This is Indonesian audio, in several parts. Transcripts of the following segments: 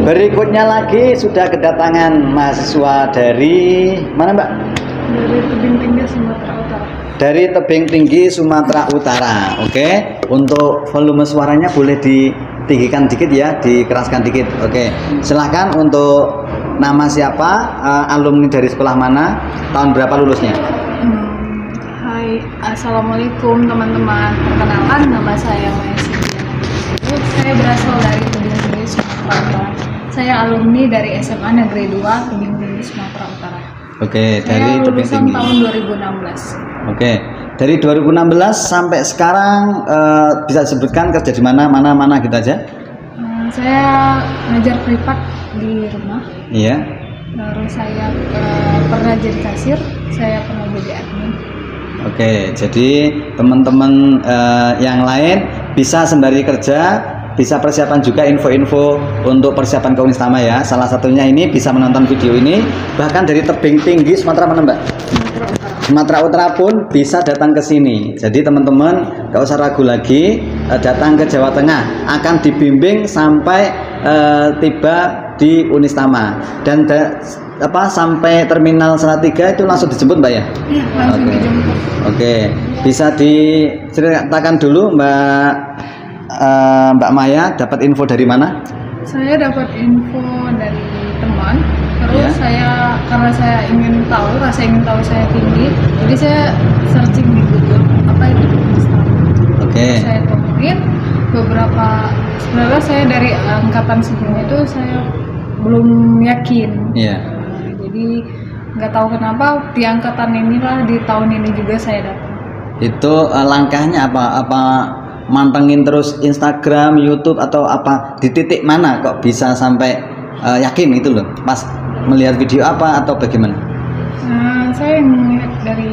Berikutnya lagi sudah kedatangan mahasiswa dari mana, Mbak? Dari Tebing Tinggi, Sumatera Utara. Dari Tebing Tinggi, Sumatera Utara. Oke. Untuk volume suaranya boleh ditinggikan dikit ya, dikeraskan dikit. Oke. Silahkan untuk nama siapa, alumni dari sekolah mana, tahun berapa lulusnya? Hai, assalamualaikum teman-teman. Perkenalkan, nama saya Maya Sintiana. Saya berasal dari Tebing Tinggi, Sumatera Utara. Saya alumni dari SMA Negeri 2 Tebing Tinggi, Sumatera Utara. Oke, Saya dari Tebing lulusan Tinggi. tahun 2016. Oke, dari 2016 sampai sekarang bisa disebutkan kerja di mana gitu aja? Saya ngajar privat di rumah. Iya. Terus saya pernah jadi kasir, saya pernah jadi admin. Oke, jadi teman-teman yang lain bisa sembari kerja, bisa persiapan juga info-info untuk persiapan ke Unistama ya. Salah satunya ini bisa menonton video ini, bahkan dari Tebing Tinggi Sumatera mana, Mbak? Sumatera Utara pun bisa datang ke sini. Jadi teman-teman gak usah ragu lagi, datang ke Jawa Tengah, akan dibimbing sampai tiba di Unistama. Dan sampai terminal Salatiga itu langsung dijemput, Mbak ya? Iya, langsung dijemput. Oke, bisa diceritakan dulu Mbak Maya dapat info dari mana? Saya dapat info dari teman. Terus Ya. karena saya ingin tahu, rasa ingin tahu saya tinggi, jadi saya searching di Google apa itu Unistama. Oke. Saya temuin beberapa. Sebenarnya saya dari angkatan sebelumnya itu saya belum yakin. Iya. Jadi nggak tahu kenapa di angkatan inilah di tahun ini juga saya datang. Itu langkahnya apa? Apa mantengin terus Instagram, YouTube atau apa? Di titik mana kok bisa sampai yakin itu loh? Pas melihat video apa atau bagaimana? Saya melihat dari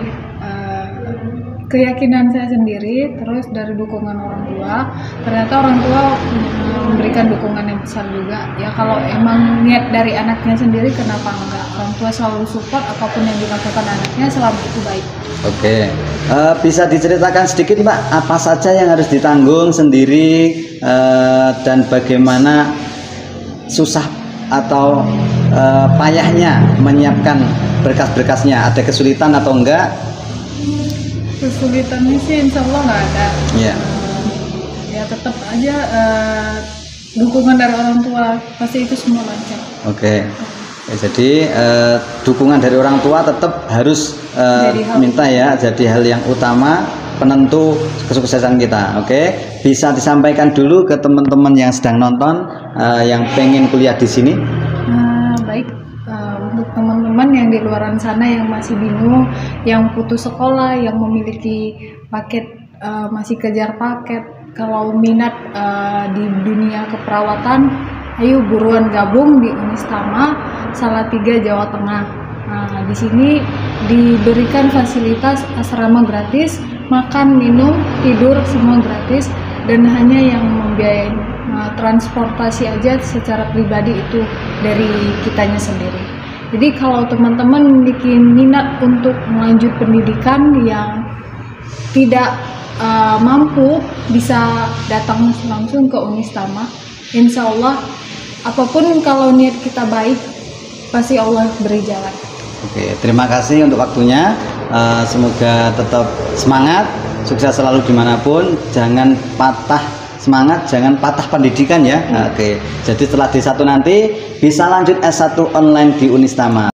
keyakinan saya sendiri, terus dari dukungan orang tua. Ternyata orang tua memberikan dukungan yang besar juga. Ya kalau emang niat dari anaknya sendiri, kenapa enggak? Orang tua selalu support apapun yang dilakukan anaknya selama itu baik. Oke, bisa diceritakan sedikit, Mbak, apa saja yang harus ditanggung sendiri dan bagaimana susah atau payahnya menyiapkan berkas-berkasnya? Ada kesulitan atau enggak? Kesulitannya sih insya Allah nggak ada. Iya. Ya tetap aja dukungan dari orang tua, pasti itu semua lancar. Oke. Ya, jadi dukungan dari orang tua tetap harus minta ya, jadi hal yang utama penentu kesuksesan kita. Oke, bisa disampaikan dulu ke teman-teman yang sedang nonton yang pengen kuliah di sini. Baik, untuk teman-teman yang di luaran sana yang masih bingung, yang putus sekolah, yang memiliki paket masih kejar paket, kalau minat di dunia keperawatan, ayo buruan gabung di Unistama Salatiga, Jawa Tengah. Di sini diberikan fasilitas asrama gratis, makan, minum, tidur semua gratis, dan hanya yang membiayai transportasi aja secara pribadi itu dari kitanya sendiri. Jadi kalau teman-teman memiliki minat untuk melanjut pendidikan yang tidak mampu, bisa datang langsung ke Unistama. Insya Allah apapun kalau niat kita baik, pasti Allah beri jalan. Oke, terima kasih untuk waktunya. Semoga tetap semangat, sukses selalu dimanapun. Jangan patah semangat, jangan patah pendidikan ya. Oke, jadi setelah D1 nanti bisa lanjut S1 online di Unistama.